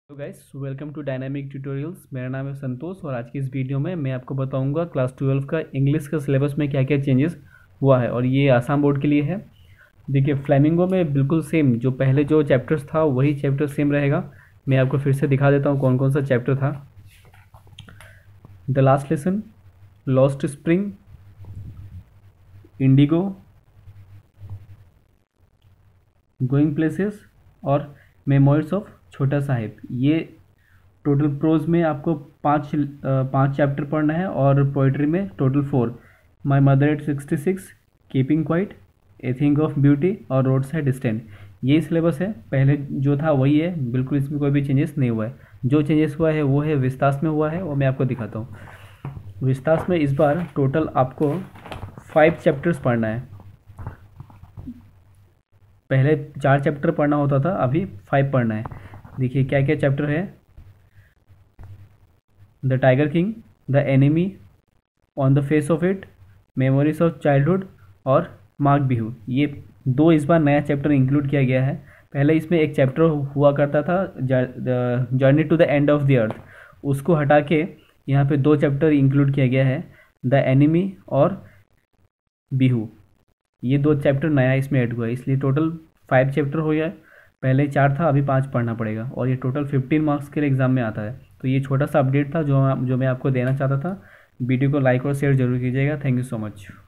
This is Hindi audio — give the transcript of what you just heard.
Hello guys, welcome to dynamic tutorials. मेरा नाम है संतोष और आज की इस वीडियो में मैं आपको बताऊंगा क्लास 12 का इंग्लिश का सिलेबस में क्या क्या चेंजेस हुआ है और ये आसाम बोर्ड के लिए है। देखिए, फ्लेमिंगो में बिल्कुल सेम जो पहले जो चैप्टर्स था वही चैप्टर सेम रहेगा। मैं आपको फिर से दिखा देता हूँ कौन कौन सा चैप्टर था। The last lesson, lost spring, indigo, going places और मेमोरीज ऑफ छोटा साहिब। ये टोटल प्रोज में आपको पाँच चैप्टर पढ़ना है और पोइट्री में total 4। My mother at 66, keeping quiet, a thing of beauty और रोड साइड स्टैंड। ये सिलेबस है, पहले जो था वही है, बिल्कुल इसमें कोई भी चेंजेस नहीं हुआ है। जो चेंजेस हुआ है वो है विस्तास में हुआ है, वो मैं आपको दिखाता हूँ। विस्तास में इस बार टोटल आपको 5 चैप्टर्स पढ़ना है। पहले 4 चैप्टर पढ़ना होता था, अभी 5 पढ़ना है। देखिए क्या क्या चैप्टर है। The tiger king, the enemy, on the face of it, memories of childhood और माघ बिहू। ये 2 इस बार नया चैप्टर इंक्लूड किया गया है। पहले इसमें एक चैप्टर हुआ करता था journey to the end of the earth, उसको हटा के यहाँ पे 2 चैप्टर इंक्लूड किया गया है, द एनिमी और बिहू। ये 2 चैप्टर नया इसमें ऐड हुआ है, इसलिए टोटल 5 चैप्टर हो गया है। पहले 4 था, अभी 5 पढ़ना पड़ेगा और ये टोटल 15 मार्क्स के लिए एग्जाम में आता है। तो ये छोटा सा अपडेट था जो मैं आपको देना चाहता था। वीडियो को लाइक और शेयर जरूर कीजिएगा। Thank you so much.